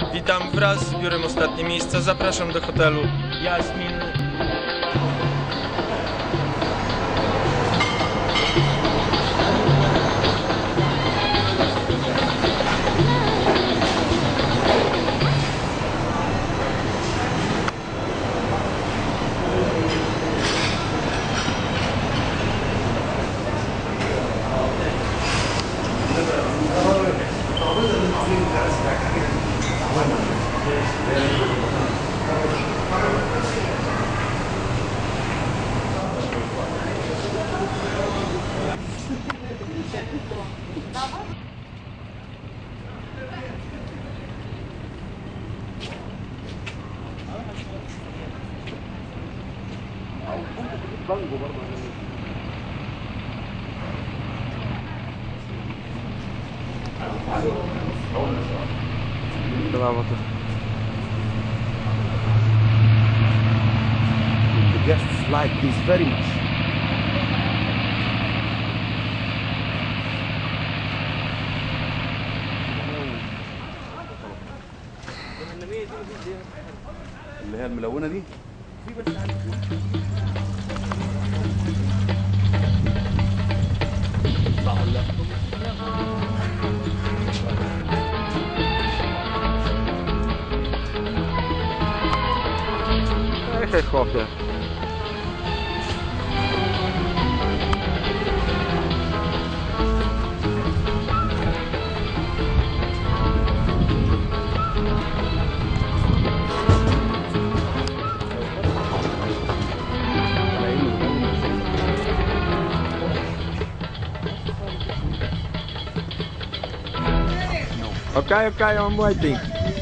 Witam wraz z biurem Ostatnie Miejsca. Zapraszam do hotelu Jasmin. Brawo to. The guests like this very much. اللي هي الملونة دي صح ولا لا؟ Geen grapje. Okay, I'm waiting.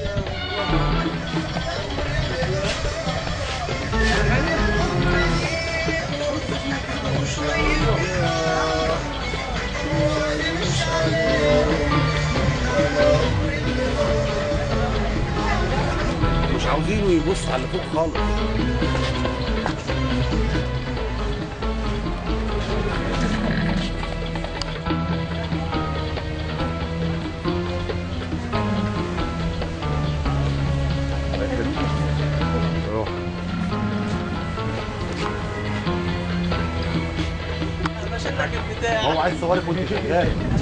مش عاوزينه يبص على فوق خالص. هو عايز صورك وانت شغال.